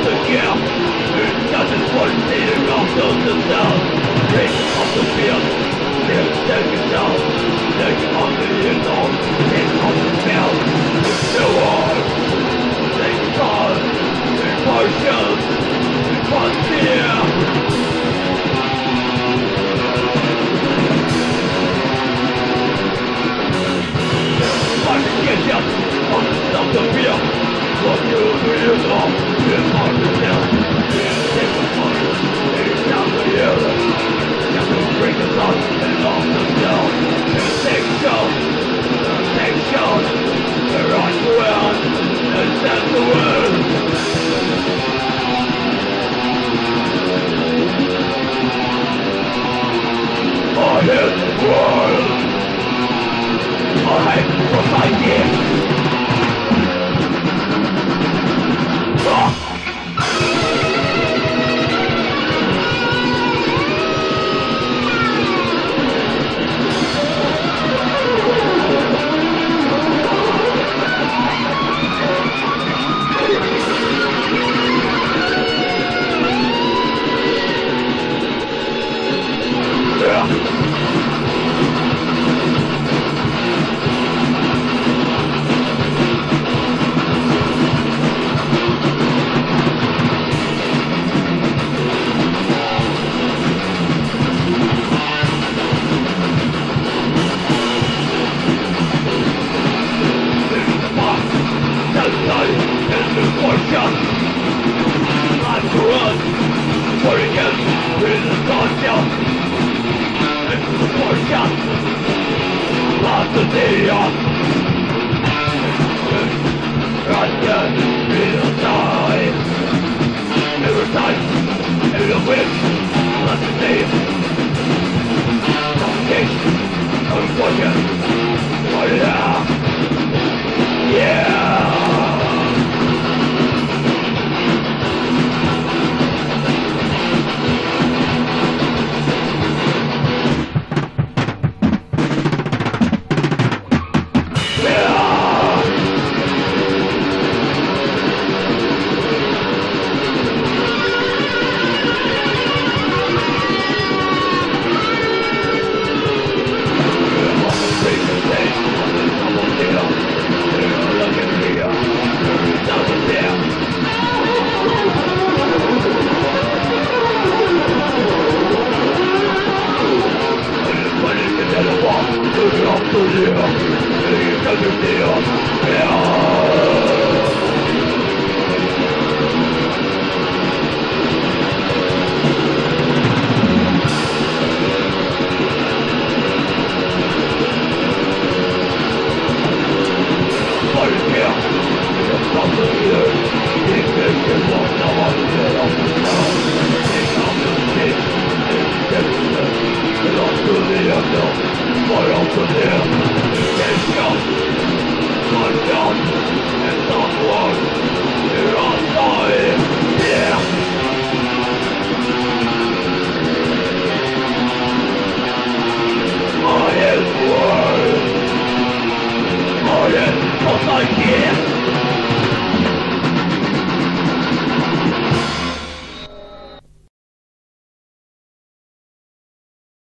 the gap. It doesn't want seeing off the sound. Take off the field. Take it down. Take off the indoor. Take off the field. No one. Take on. Emotions. One fear. Get up on the stuff to feel. What you do is all it's hard to tell. Take the fire, take down the hill. Got to break the sun and off the cell. Take shots, they're on the ground, and that's the word. I hit the world. I hate what I did. Yeah.